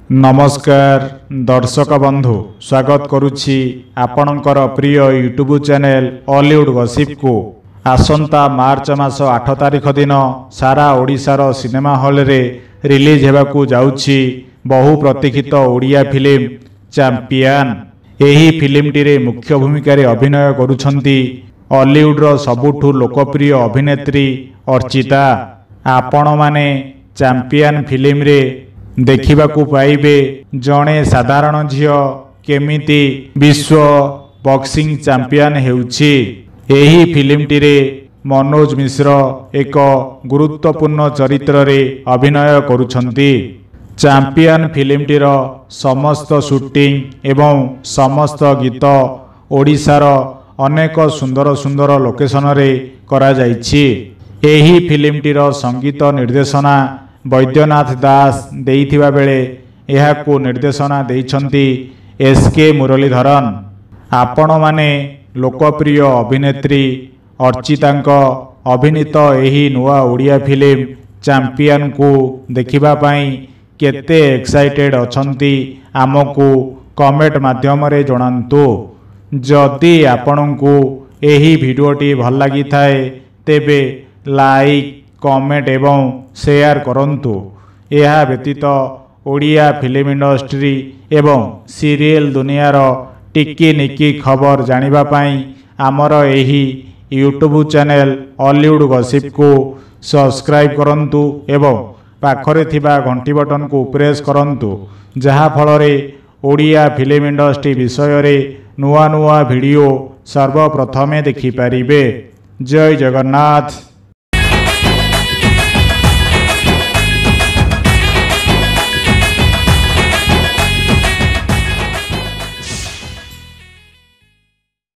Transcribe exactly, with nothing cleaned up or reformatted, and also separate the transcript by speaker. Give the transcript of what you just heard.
Speaker 1: नमस्कार दर्शक बंधु स्वागत करुछि आपणकर प्रिय यूट्यूब चैनल हॉलीवुड गॉसिप को। आसंता मार्च मास आठ तारिख दिन सारा ओडिशार सिनेमा हॉल रे रिलीज हेबाकू जाउछि बहु प्रतीक्षित ओडिया फिल्म चैंपियन। एही फिल्मटी रे मुख्य भूमिका रे अभिनय करुछंती हॉलीवुडर सबुठु लोकप्रिय अभिनेत्री अर्चिता। आपण माने चैंपियन फिल्म रे देखिबाकू पाइबे जणे साधारण झियो केमिति विश्व बॉक्सिंग चैंपियन हेउछि। एही फिल्मटी रे मनोज मिश्र एक गुरुत्वपूर्ण चरित्र रे अभिनय करुछंती। चैंपियन फिल्मटीर समस्त शूटिंग एवं समस्त गीत ओडिशार अनेक सुंदर सुंदर लोकेशन रे करा जाइछि। एही फिल्मटीर संगीत निर्देशना वैद्यनाथ दास देइथिबा बेले एहाकू निर्देशना देइछंती एस के मुरलीधरन। आपण माने लोकप्रिय अभिनेत्री अर्चितांक अभिनीत एही नुआ ओडिया फिल्म चैंपियन को देखिबा पई केते एक्साइटेड अछंती आमको कमेंट माध्यम रे जणांतु। जदि आपणको एही भिडियोटी भल लागि थाए तेबे लाइक कमेंट एवं शेयर करंतु। यह व्यतीत ओडिया फिल्म इंडस्ट्री एवं सीरियल दुनियार टिकी निकी खबर जानिबा पई आमर एही यूट्यूब चैनल हॉलीवुड गॉसिप को सब्सक्राइब करंतु एवं पाखरे थिबा घंटी बटन को प्रेस करंतु, जहा फलरे ओडिया फिल्म इंडस्ट्री विषय रे नुआ नुआ वीडियो सर्वप्रथमे देखि पारिबे। जय जगन्नाथ।